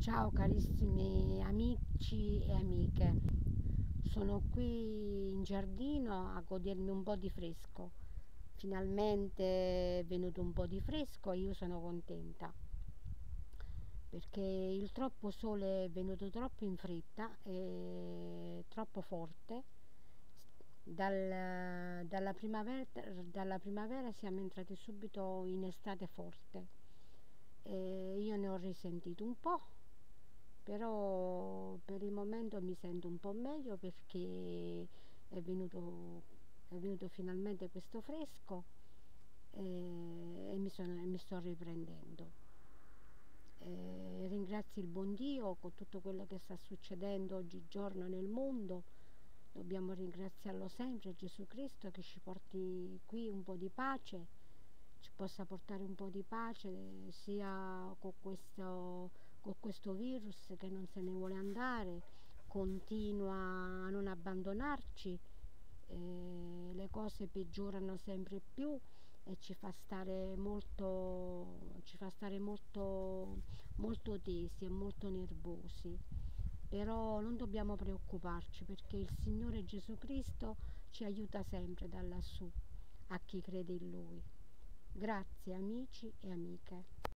Ciao carissimi amici e amiche, sono qui in giardino a godermi un po' di fresco. Finalmente è venuto un po' di fresco e io sono contenta perché il troppo sole è venuto troppo in fretta e troppo forte. Dalla primavera siamo entrati subito in estate forte e io ne ho risentito un po'. Però per il momento mi sento un po' meglio perché è venuto, è venuto finalmente questo fresco e mi sto riprendendo. Ringrazio il buon Dio con tutto quello che sta succedendo oggigiorno nel mondo. Dobbiamo ringraziarlo sempre, Gesù Cristo, che ci porti qui un po' di pace, ci possa portare un po' di pace sia con questo virus che non se ne vuole andare, continua a non abbandonarci, le cose peggiorano sempre più e ci fa stare molto tesi e molto nervosi. Però non dobbiamo preoccuparci perché il Signore Gesù Cristo ci aiuta sempre da lassù a chi crede in Lui. Grazie amici e amiche.